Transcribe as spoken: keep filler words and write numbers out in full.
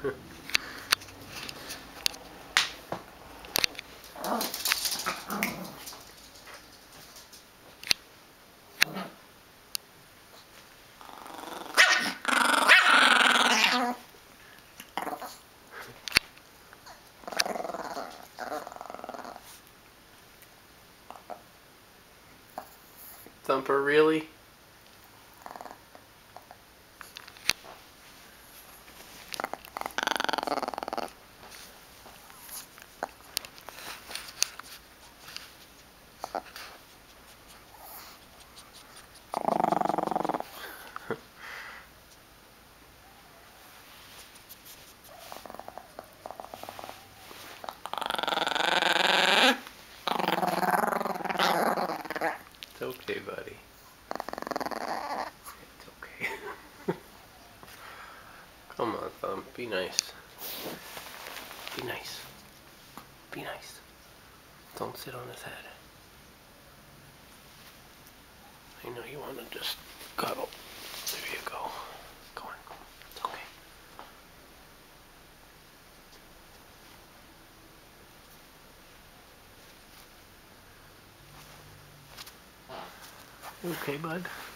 Thumper, really? It's okay, buddy. It's okay. Come on, Thumb. Be nice. Be nice. Be nice. Don't sit on his head. I know you want to just cuddle. There you go. Go on. It's okay. Okay, bud?